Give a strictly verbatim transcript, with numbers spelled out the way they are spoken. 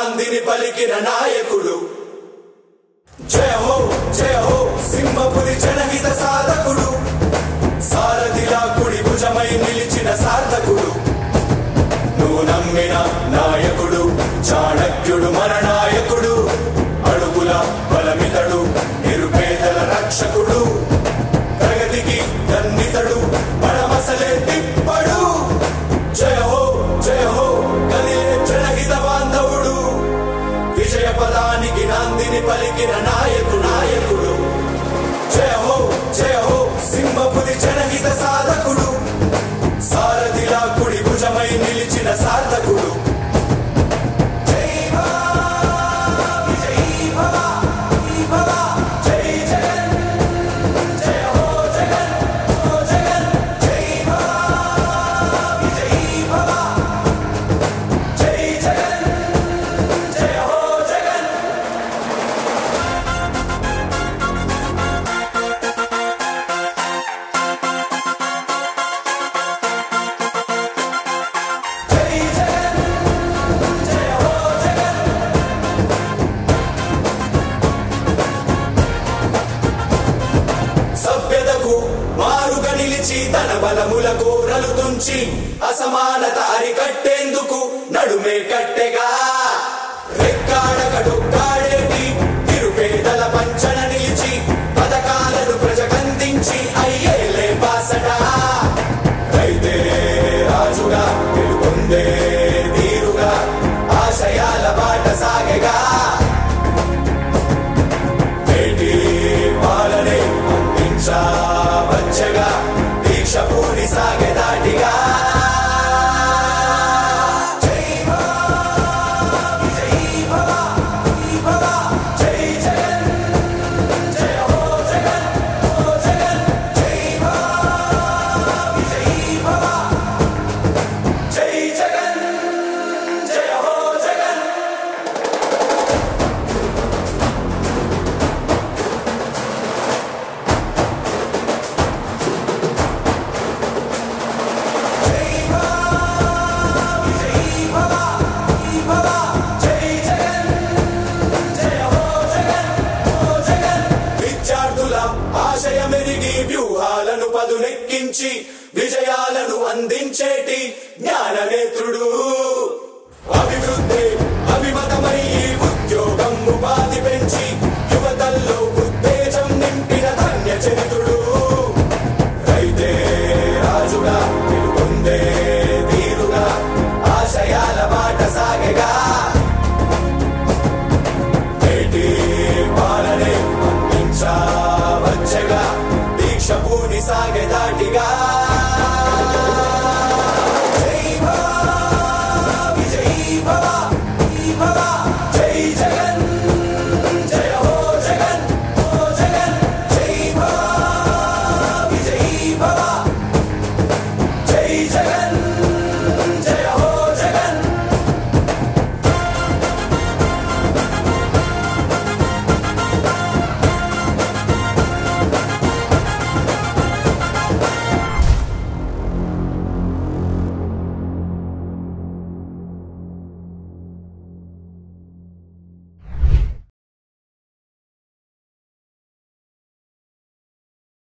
నాందిని పలికిన నాయకుడు. జయ హో జయ హో సింహపురి జనహిత సాధకుడు, సారథిలా కుడి భుజమై నిలిచిన సార్థకుడు. నువ్వు నమ్మిన నాయకుడు, చాణక్యుడు మన నాయకుడు, అడుగుల బలమితడు, నిరుపేదల రక్షకుడు, ప్రగతికి దన్నితడు, పడమసలే తిప్పడు. జయ హో జయ హో కదిలే జనహిత బాంధవుడు, విజయ పదానికి నాందిని పలికిన నాయకు నాయకుడు. జయ హో జయ హో సింహపురి జనహిత సాధకుడు, సారథిలా కుడి భుజమై నిలిచిన సార్థకుడు. తన బలముల కోరలు తుంచి అసమానత అరికట్టేందుకు నడుమే కట్టెగా, రెక్కాడకడొక్కాడేటి నిరుపేదల పంచన నిలిచి పథకాలను ప్రజకందించి అయ్యేలే బాసడా. రైతే రాజుగా వెలుగొందే తీరుగా ఆశయాల బాట సాగెగా, నేటి పాలనే అందించవచ్చగా పూరి సాగెదాటిగా. ఆశయమెరిగి వ్యూహాలను పదునెక్కించి విజయాలను అందించేటి జ్ఞాననేత్రుడు, అభివృద్ధి అభిమత